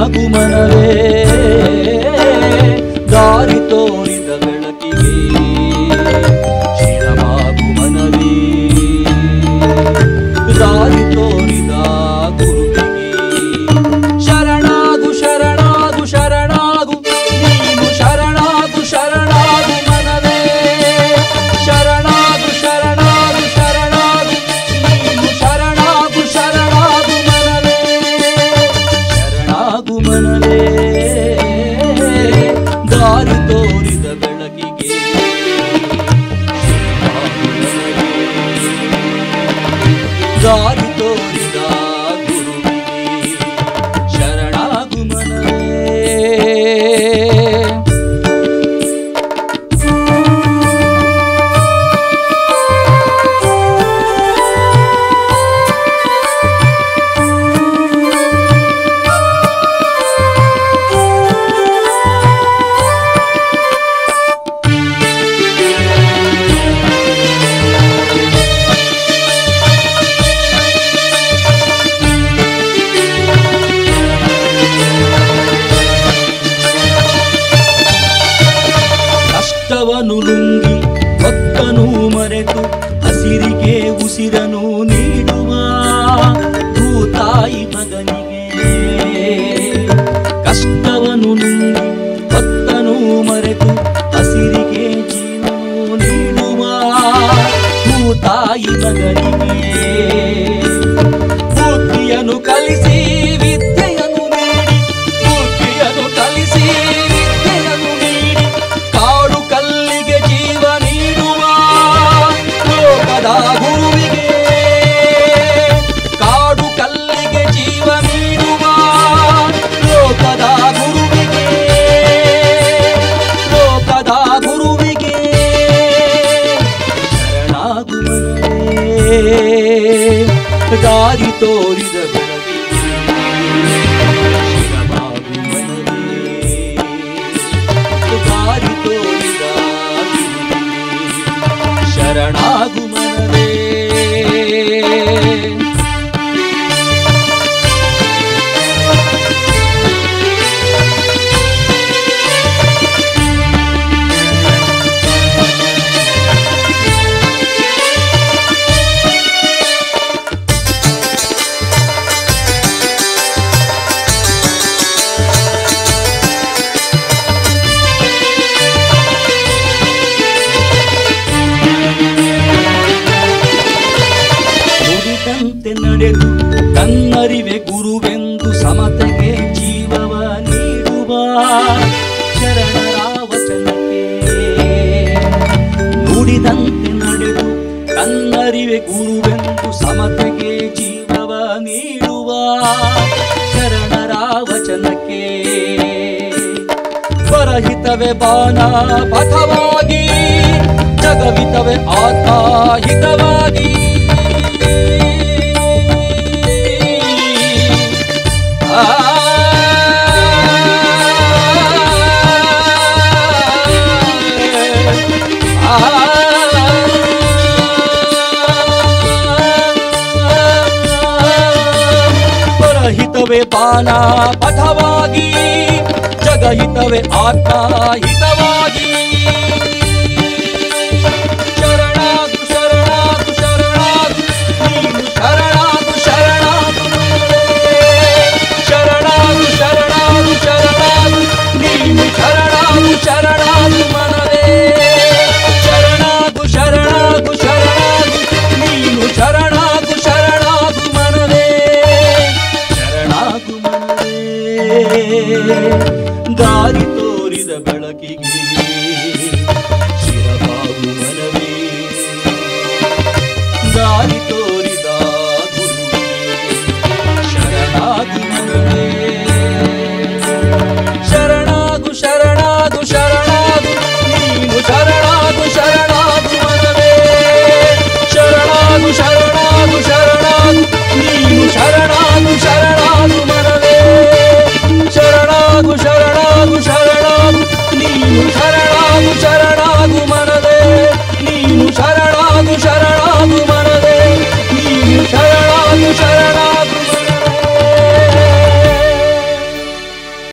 ಶರಣಾಗು ಮನವೇ ದಾರಿ ತೋರಿದ ಬೆಳಕಿಗೆ ಶಿರವಾಗು ಮನವೇ ದಾರಿ ತೋರಿದ ಗುರುವಿಗೆ ಶರಣಾಗು ಶರಣಾಗು ಶರಣಾಗು ನೀನು ಶರಣಾಗು ಶರಣಾಗು ಮನವೇ ಶರಣಾಗು ಶರಣಾಗು ಶರಣಾಗು ನೀನು ಶರಣಾಗು ಶರಣಾಗು ಮನವೇ ಶರಣಾಗು ಮನವೇ ದಾರಿ ತೋರಿದ ಬೆಳಕಿಗೆ ದಾರಿ ತೋರಿದ ಗುರುವಿಗೆ ಶರಣಾಗು ಮನವೇ ಕಷ್ಟವನು ನುಂಗಿ ಹೊತ್ತನು ಮರೆತು ಹಸಿರಿಗೆ ಉಸಿರನು ನೀಡುವ ಭೂತಾಯಿ ಮಗನಿಗೆ ಕಷ್ಟವನು ನುಂಗಿ ಹೊತ್ತನು ಮರೆತು ಹಸಿರಿಗೆ ಜೀವನು ನೀಡುವ ಭೂತಾಯಿ ಮಗನಿಗೆ ಬುದ್ಧಿಯನ್ನು ಕಲಿಸಿ ವಿದ್ಯೆಯನ್ನು ನೀಡಿ ಬುದ್ಧಿಯನ್ನು ಕಲಿಸಿ ವಿದ್ಯೆಯನ್ನು ನೀಡಿ ಕಾಡು ಕಲ್ಲಿಗೆ ಜೀವ ನೀಡುವ ಲೋಕದ ಗುರುವಿಗೆ ಕಾಡು ಕಲ್ಲಿಗೆ ಜೀವ ನೀಡುವ ಲೋಕದ ಗುರುವಿಗೆ ಲೋಕದ ಗುರುವಿಗೆ ಶರಣಾಗು ಮನವೇ ದಾರಿ ತೋರಿದ ಬೆಳಕಿಗೆ ಶಿರವಾಗು ಮನವೇ ದಾರಿ ತೋರಿದ ಗುರುವಿಗೆ ಶರಣಾಗು ಮನವೇ ನಡೆದು ತನ್ನರಿವೆ ಗುರುವೆಂದು ಸಮತೆಗೆ ಜೀವವ ನೀಡುವ ಶರಣರ ವಚನಕ್ಕೆ ನುಡಿದಂತೆ ನಡೆದು ತನ್ನರಿವೆ ಗುರುವೆಂದು ಸಮತೆಗೆ ಜೀವವ ನೀಡುವ ಶರಣರ ವಚನಕ್ಕೆ ಪರಹಿತವೇ ಬಾಣ ಪಥವಾಗಿ ಜಗವಿತವೇ ಆತ್ಮಹಿತವಾಗಿ ಪರಹಿತವೇ ಬಾಣ ಪಥವಾಗಿ ಜಗಹಿತವೇ ಆತ್ಮಹಿತವಾಗಿ ಶರಣಾಗು ಶರಣಾಗು ಶರಣಾಗು ನೀನು ಶರಣಾಗು ಶರಣಾಗು ಶರಣಾಗು ಶರಣಾಗು ಶರಣಾಗು ನೀನು ಶರಣಾಗು ಶರಣಾಗು ಮನವೇ ಶರಣಾಗು ಶರಣಾಗು ಶರಣಾಗು ನೀನು ಶರಣಾಗು ಶರಣಾಗು ಮನವೇ ಶರಣಾಗು ಮನವೇ ದಾರಿ ತೋರಿದ ಬೆಳಕಿಗೆ